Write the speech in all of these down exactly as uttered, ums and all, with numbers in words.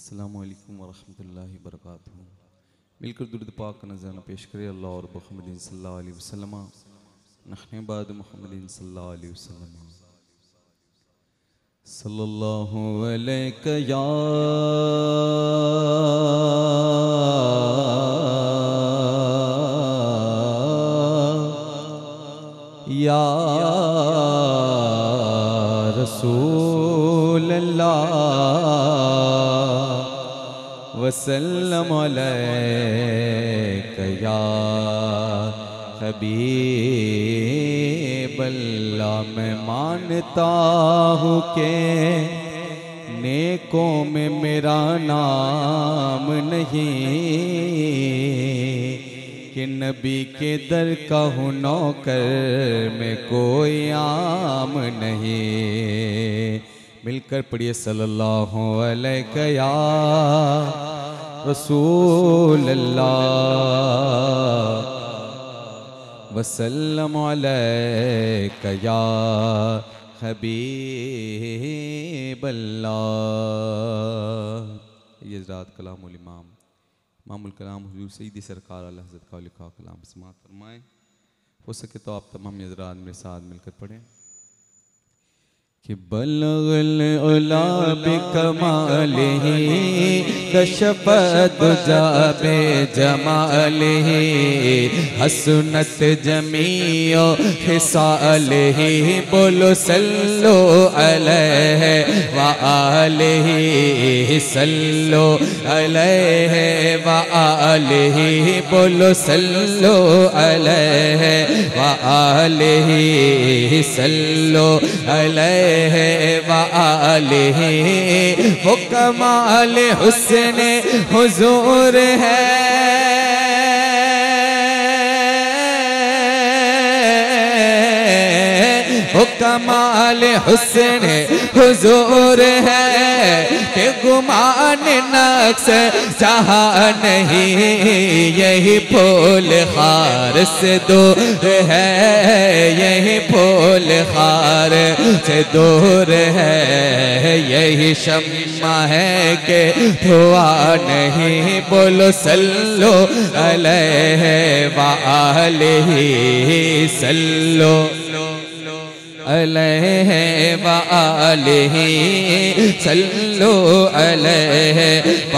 अस्सलामु अलैकुम वरहमतुल्लाहि वबरकातुहू। मिलकर दुरूद पाक का नज़राना पेश करें अल्लाह और मुहम्मद सल्लल्लाहु अलैहि वसल्लम नहने बाद मुहम्मद सल्लल्लाहु अलैहि वसल्लम सल्लल्लाहु अलैका या या रसूल अल्लाह वसल्लम अलैका या हबीब अल्लाह। मैं मानता हूँ कि नेकों में मेरा नाम नहीं, कि नबी के दर का हूँ नौकर में कोई आम नहीं। मिलकर पढ़िए सल्लल्लाहु अलैका या रसूल अल्लाह वसल्लम अलैका या हबीब अल्लाह। ये हज़रात कलामुल इमाम इमामुल कलाम हुजूर सईदी सरकार आला हज़रत का लिखा कलाम समाअत फरमाएं। हो सके तो आप तमाम हज़रात मेरे साथ मिलकर पढ़ें कि बलगल उला बिकमालिही कशफत जाबे जमालिही हसनत जमीओ हिसालिही। बोलो सल्लो अलैहि व आलिही सल्लो अलैहि व आलिही। बोलो सल्लो अलैहि व आलिही सल्लो अलैहि व आलिही। वो कमाल हुस्न हुजूर है, वो कमाल हुस्न हुजूर है कि गुमान नक्स जहाँ नहीं। यही फूल खार से दूर है, यही फूल खार से दूर है। यही शम्मा है कि धुआं नहीं। बोलो सल्लो अलैहि व आलिही सल्लो अलैहि व आलिही सल्लो अलैहि व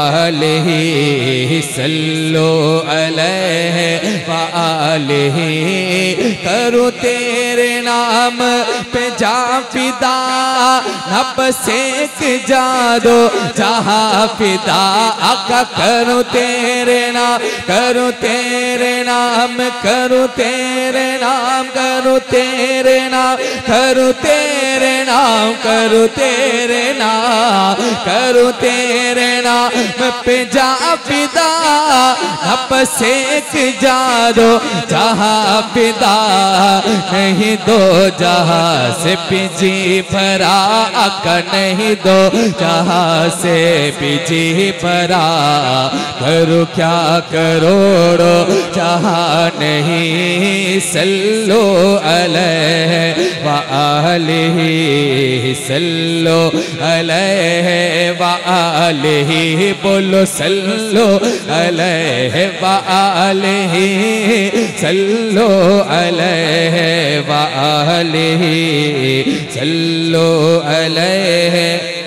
आलिही सल्लो अलैहि व आलिही। करूँ तेरे नाम पे जा फिदा, नब सेक जा दो जहाँ फिदा। आका करूँ तेरे नाम, करूँ तेरे नाम, करूँ तेरे नाम, करूँ तेरे नाम, करूँ तेरे नाम, करूँ तेरे नाम, करूँ तेरे नाम पे जा फिदा। नब सेक जा दो जहाँ फिदा नहीं। दो जहाँ से पिजी भरा आका नहीं, दो जहाँ से पिजी भरा। करो क्या करोड़ो जहाँ नहीं। सल्लो अलैहि व आलिही सल्लो अलैहि व आलिही। बोलो सल्लो अलैहि व आलिही सल्लो अलैहि व आलिही सल्लो अलैहि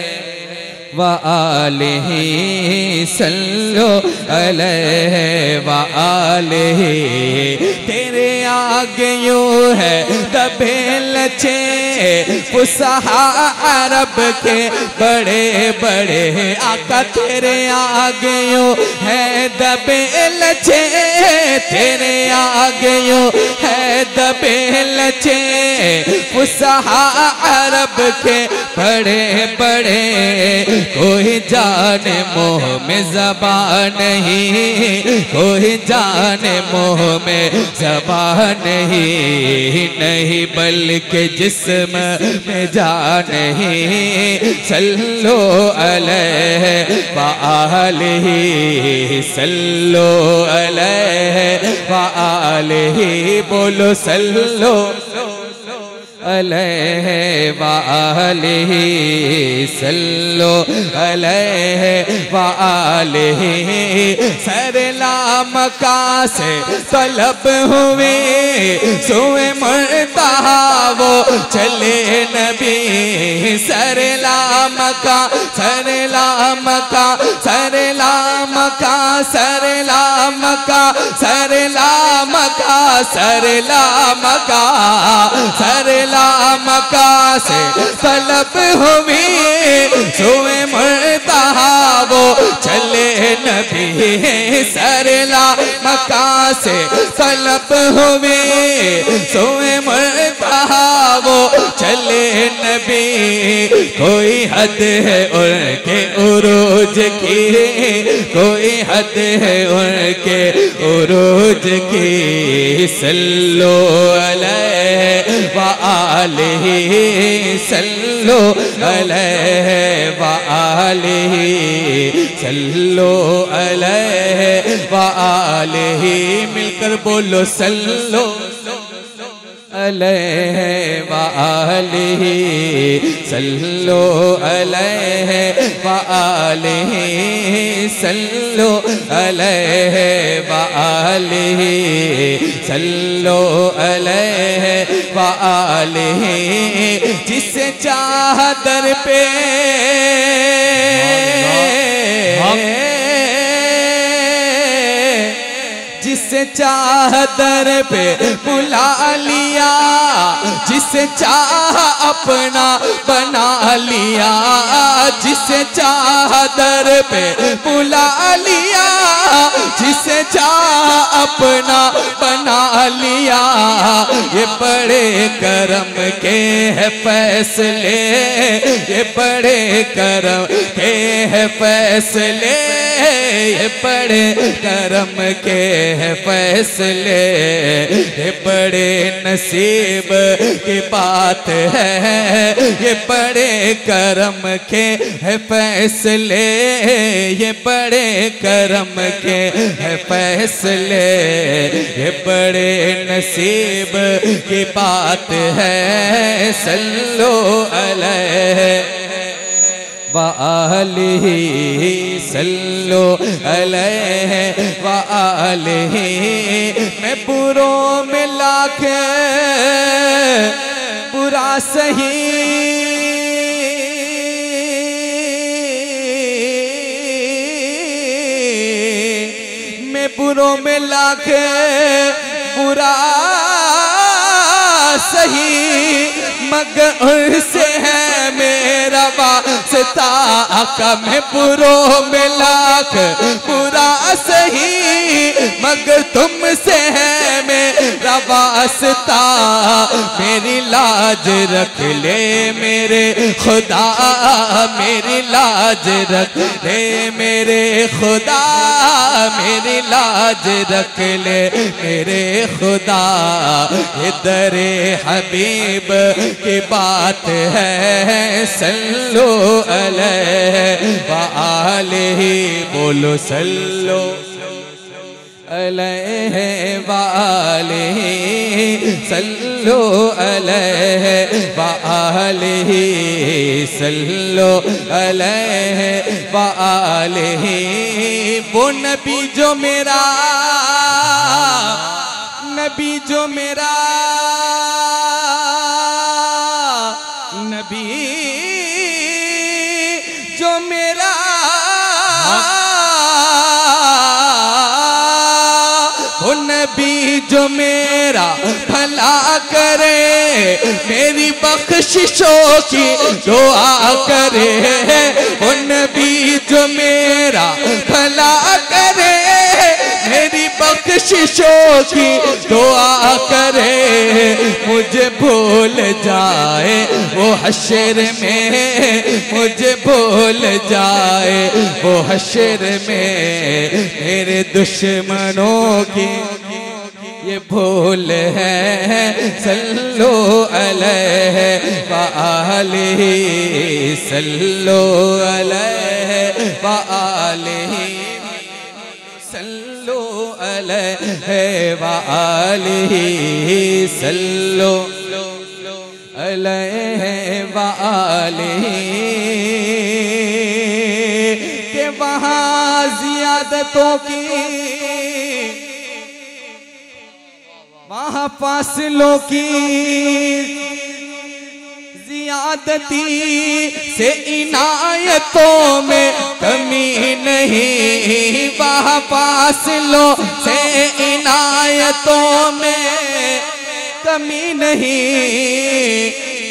व आलिही सल्लो अलैहि व आलिही। तेरे आगे यूं है दबे लचे फुसहा अरब के बड़े बड़े। आका तेरे आगे यूं है दबे लचे, तेरे आगे यूं है दबे लचे फुसहा अरब के बड़े बड़े। कोई जाने मोह में ज़बान नहीं, कोई जाने मोह में ज़बान नहीं। नहीं बल्कि जिस्म में जान नहीं। सल्लो अलैहि व आलिही सल्लो अलैहि व आलिही। बोलो सल्लो अलैहि व आलिहि सल्लो अलैहि व आलिहि। सरला मका से तलब हुए सोए मुर्तहा वो चले नबी। सरला मका सरला मका सरला मका सरला मका सरला मका सरला मका सरला मका से तलब हुई सोए मुर्तहा वो चले नबी। सरला मका से तलब हुई सोए मुर्तहा वो चले नबी। कोई हद है उनके उरूज की, कोई हद है उनके उरूज की। सल्लो अलैहि व आलिहि सल्लो अलैहि व आलिहि सल्लो अलैहि व आलिहि। मिलकर बोलो सल्लो अलैहि व आलिहि सल्लो अलैहि व आलिहि सल्लो अलैहि व आलिहि सल्लो अलैहि व आलिहि। जिसे चाह दर पे जिसे चाह दर पे बुला लिया, जिसे चाह अपना बना लिया। जिसे चाह दर पे बुला लिया, जिसे चाह अपना बना लिया। ये बड़े करम के है फैसले, ये बड़े करम के है फैसले, ये बड़े करम के है फैसले। ये बड़े नसीब की बात है, ये बड़े करम के है फैसले, ये बड़े करम के है फैसले। ये बड़े नसीब की बात है। सल्लो अलैहि व आलिहि सल्लो अलैहि व आलिहि। मैं बुरों में लाख बुरा सही, मैं बुरों में लाख बुरा सही, मगर उनसे है मेरा वास्ता। आका मैं बुरों में लाख बुरा सही, मगर तुमसे है मेरा वास्ता। मेरी लाज रख ले मेरे खुदा, मेरी लाज रख ले मेरे खुदा, मेरी लाज रख ले मेरे खुदा। ये दरे हबीब की बात है। सल्लो अलैहि व आलिहि बोलो सल्लो अलैहि व आलिहि सल्लो अलैहि व आलिहि सल्लो अलैहि व आलिहि। वो नबी जो मेरा नबी जो मेरा नबी जो मेरा वो नबी जो मेरा भला करे, मेरी बख्शिशों की दुआ करे। वो नबी जो मेरा भला करे, मेरी बख्शिशों की दुआ करे। मुझे भूल जाए वो हश्र में, मुझे भूल जाए वो हश्र में। मेरे दुश्मनों की ये भूल है। सल्लो अलैहि व आलिहि सल्लो अलैहि व आलिहि सल्लो अलैहि व आलिहि सल्लो अलैहि वालिही के वहाँ ज़ियादतों की, वहाँ फासलों की ज़ियादती से इनायतों में कमी नहीं, वहाँ फासलों से इनायतों में कमी नहीं,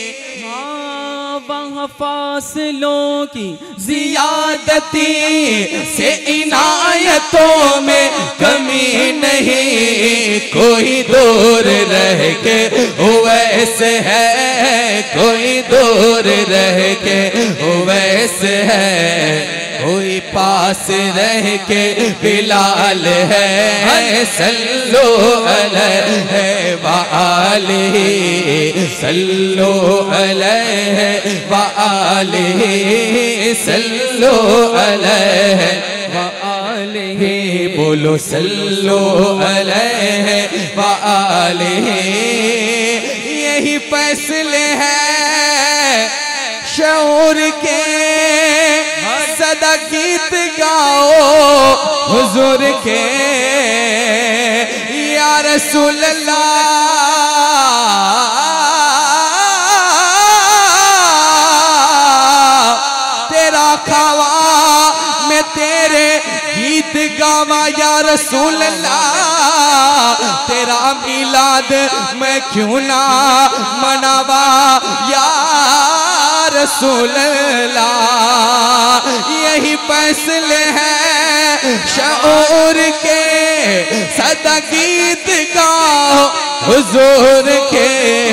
वहाँ फासलों की ज़ियादती से इनायतों में कमी नहीं, कोई दूर रह के वैसे है, कोई दूर रह के वैसे है, कोई पास रह के बिलाल है, सल्लो अलैहि वालिही, सल्लो अलैहि वालिही, सल्लो अलैहि वालिही, बोलो सल्लो अलैहि वालिही। यही फैसले हैं शऊर के, सदा गीत गाओ हुजूर के, या रसूल अल्लाह तेरा खावा मैं तेरे गीत गावा, या रसूल अल्लाह तेरा मिलाद मैं क्यों ना मनावा, या रसूल अल्लाह। यही फैसले हैं शऊर के, सदा गीत गाओ हुजूर के,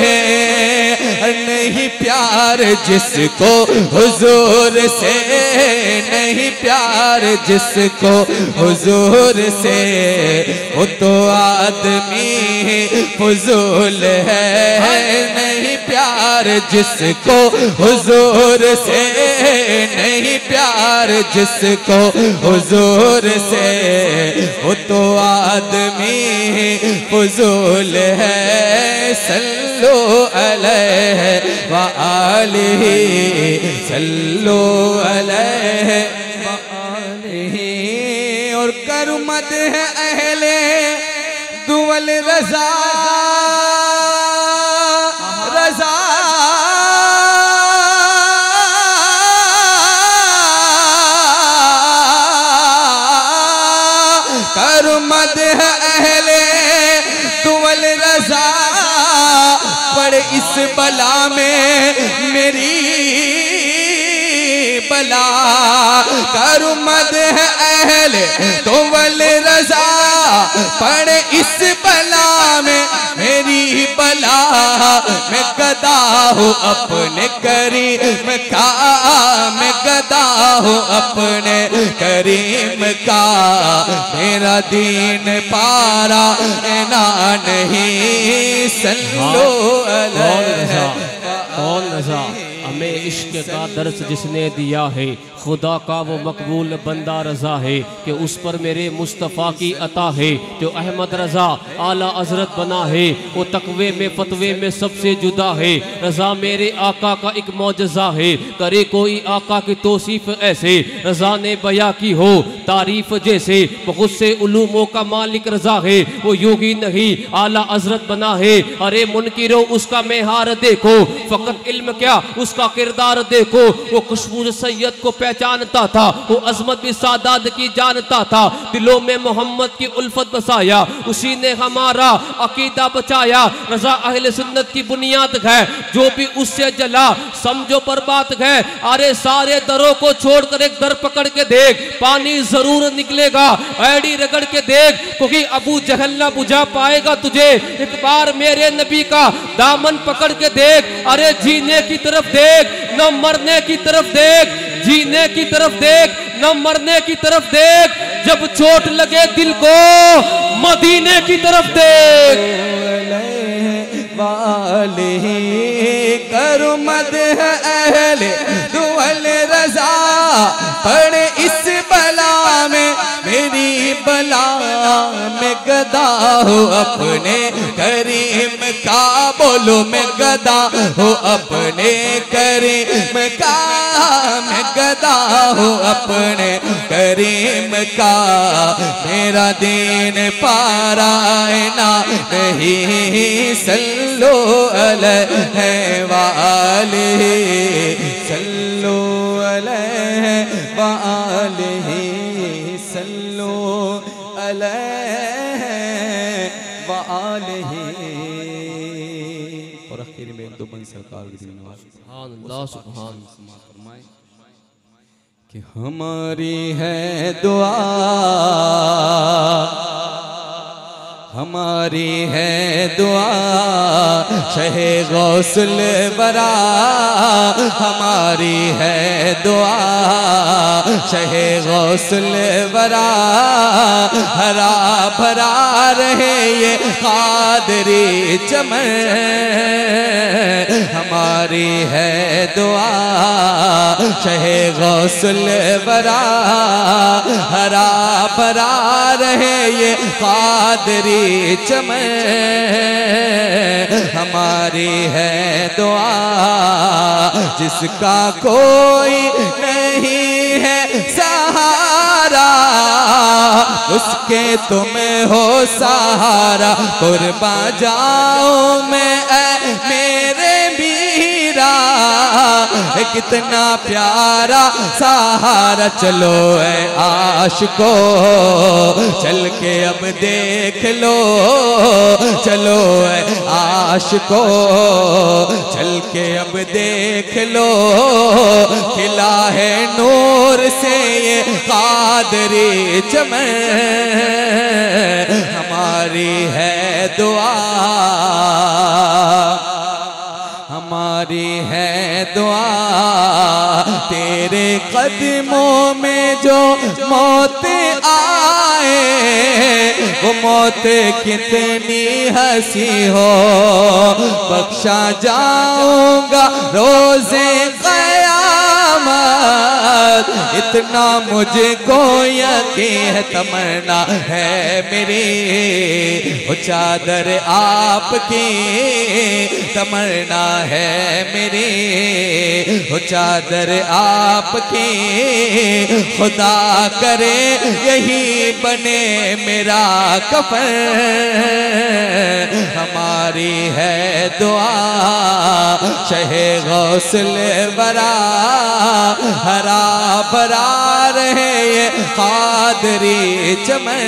नहीं प्यार जिसको हुजूर से, नहीं प्यार जिसको हुजूर से, वो तो आदमी फजूल है, नहीं प्यार जिसको हुजूर से, नहीं प्यार जिसको हुजूर से, वो तो आदमी फजूल है, सल्लो अलैहि वालिही, सल्लो अलैहि वालिही। और करमत है अहले दुवल रजा, रजा करमत है अहले दुवल रजा, पड़ इस बला में मेरी बला, करमत है अहले दुवल रजा, पड़ इस बला में मेरी बला, मैं गदा हूँ अपने करीम का, मैं गदा हूँ अपने करीम का, मेरा दीन पारा ना नहीं, सल्लो अलैहि। कौन रज़ा हमें इश्क का दर्स जिसने दिया है, खुदा का वो मकबूल बंदा रज़ा है कि उस पर मेरे मुस्तफ़ा की अता है, जो अहमद रज़ा आला हज़रत बना है, वो तकवे में फतवे में सबसे जुदा है, रज़ा मेरे आका का एक मौजज़ा है, करे कोई आका की तौसीफ़ ऐसे, रज़ा ने बया की हो तारीफ़ जैसे, बहुत से उलूमों का मालिक रज़ा है, वो योगी नहीं आला हज़रत बना है, अरे मुनकिरो उसका मेहार देखो, फ़कत इल्म क्या उसका किरदार देखो, वो खुशबू सैयद को पहचानता था, वो अजमत भी सादात की जानता था, दिलों में मोहम्मद की उल्फत बसाया, उसी ने हमारा अकीदा बचाया, रज़ा अहले सुन्नत की बुनियाद है, जो भी उससे जला समझो बर्बाद है, अरे सारे दरों को छोड़कर एक दर पकड़ के देख, पानी जरूर निकलेगा, ऐडी रगड़ के देख, क्योंकि अबू जहल ना बुझा पाएगा तुझे, एक बार मेरे नबी का दामन पकड़ के देख, अरे जीने की तरफ देख न मरने की तरफ देख, जीने की तरफ देख न मरने की तरफ देख, जब चोट लगे दिल को मदीने की तरफ देख। करमत है अहले दुवल रज़ा, पड़े इस बला में मेरी बला, मैं गदा हूँ अपने करीम का, बोलो मैं गदा हूँ अपने करीम का, मैं गदा हूँ अपने करीम का। मेरा दीन पारायना नहीं, सल्लो अलैहि वालिही, सल्लो अलैहि वालिही, सल्लो अलैहि वालिही। और आखिर में एक दो बंद सरकार की नवाज सुभान अल्लाह सुभान फरमाए कि हमारी है दुआ, हमारी है दुआ शहे गौसुल बरा, हमारी है दुआ शहे गौसुल बरा। हरा भरा रहे ये कादरी चमन, हमारी है दुआ शहे गौसुल बरा। हरा भरा रहे ये कादरी चमन, हमारी है दुआ जिसका कोई नहीं है सहारा, उसके तुम हो सहारा। कुर्बान जाऊं मैं ऐ मेरे मीरा, कितना प्यारा सहारा। चलो ऐ आशिको चल के अब देख लो, चलो ऐ आशिको चल के अब देख लो। खिला है नूर से ये कादरी चमन, हमारी है दुआ, हमारी है दुआ। तेरे कदमों में जो मौत आए, वो मौत कितनी हंसी हो। बख्शा जाऊंगा रोज़े क़यामत, इतना मुझको यकीन है। तमन्ना है मेरी वो चादर आपकी, तमन्ना है मेरी वो चादर आपकी। खुदा करे यही बने मेरा कफन, हमारी है दुआ शहे गौसल बरा। हरा भरा रहे ये कादरी चमन,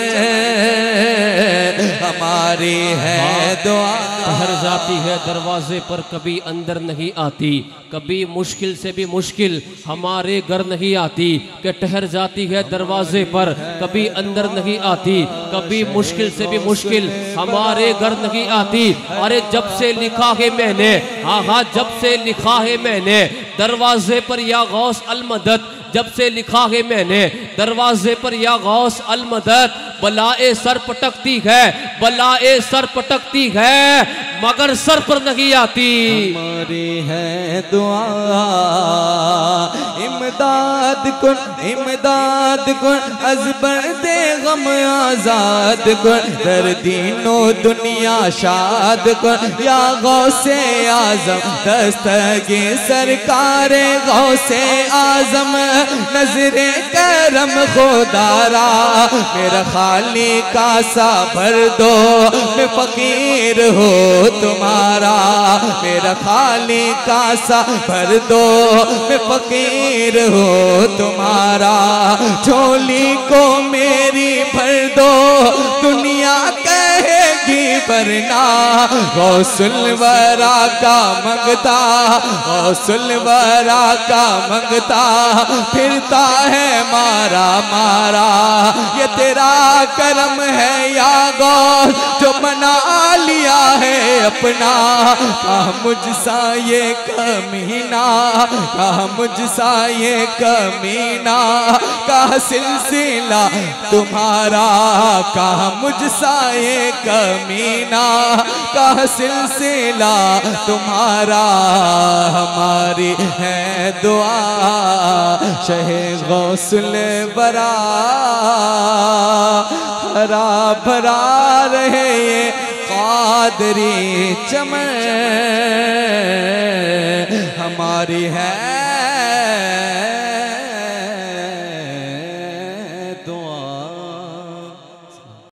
हमारी है दुआ। ठहर जाती है दरवाजे पर कभी अंदर नहीं आती, कभी मुश्किल से भी मुश्किल हमारे घर नहीं आती। कि ठहर जाती है दरवाजे पर कभी अंदर नहीं आती, कभी मुश्किल से भी मुश्किल हमारे घर नहीं आती। अरे जब से लिखा है मैंने, हाँ हाँ जब से लिखा है मैंने दरवाजे पर या गौस अल मदद, जब से लिखा है मैंने दरवाजे पर या गौस अल मदद। बलाए सर पटकती है, बलाए सर पटकती है मगर सर पर नहीं आती। हमारी है दुआ इमदाद कुन, इमदाद कुन अज़बर दे गम आजाद कुन। दर दीनो दुनिया शाद कुन या गौसे आजम। दस्तगी सरकारे गौसे आजम, नजरे करम खुदारा। मेरा खाली कासा भर दो, मैं फकीर हो तुम्हारा। मेरा खाली कासा भर दो, मैं फकीर हो तुम्हारा। झोली को मेरी भर दो, दुनिया कहेगी वरना। गौसुल वरा का मंगता, गौसुल वरा का मंगता। फिरता है मारा मारा, ये तेरा करम है या गौस जो बना लिया है अपना। कहा मुझसा ये कमीना, कहा मुझसा ये कमीना। कहा सिलसिला तुम्हारा, कहा मुझसा ये कमीना। कहा सिलसिला तुम्हारा, हमारी है दुआ शहे गौसुल बरा। हरा भरा रहे ये कादरी चमन हमारी है दुआ।